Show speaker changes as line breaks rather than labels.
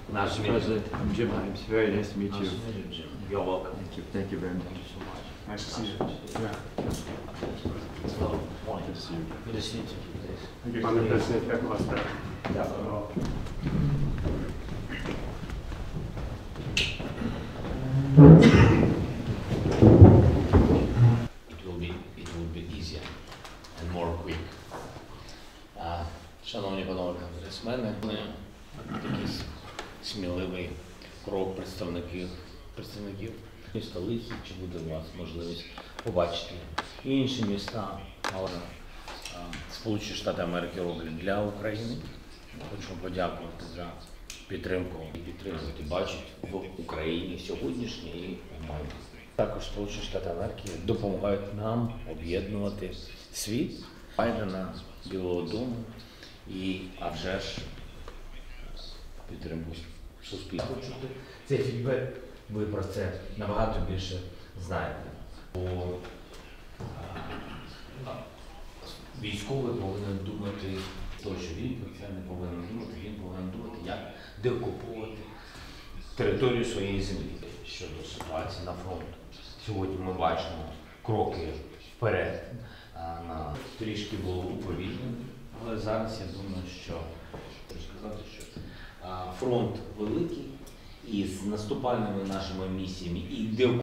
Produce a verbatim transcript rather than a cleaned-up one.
Nice to meet you.
President, I'm Jim Himes. Very nice to meet
Nice
you.
to meet you, Jim. You're welcome.
Thank you. Thank you very much.
Thank you so much.
Nice to see you.
Yeah.
Hello, morning.
Good to see you.
Good to see you too. Please.
Пане президент, як у вас справи?
Дякую. It will be, it will be easier and more quick. А, шановні панове конгресмени, такий с- сміливий крок представників, представників столиці, чи буде у вас можливість побачити інші міста, але а, Сполучені Штати Америки роблять для України. Хочу подякувати за підтримку і підтримувати, бачить в Україні сьогоднішнє і майбутнє. Також Сполучені Штати Америки допомагають нам об'єднувати світ, Байдена, Білого Дому і, а вже ж, підтримку суспільства. Цей фідбек, ви про це набагато більше знаєте. Бо а, військовий повинен думати, то, що він про це не повинен думати, він повинен думати, як деокуповувати територію своєї землі. Щодо ситуації на фронті. Сьогодні ми бачимо кроки вперед, а, на трішки було уповільнено, але зараз я думаю, що хочу сказати, що а, фронт великий і з наступальними нашими місіями і де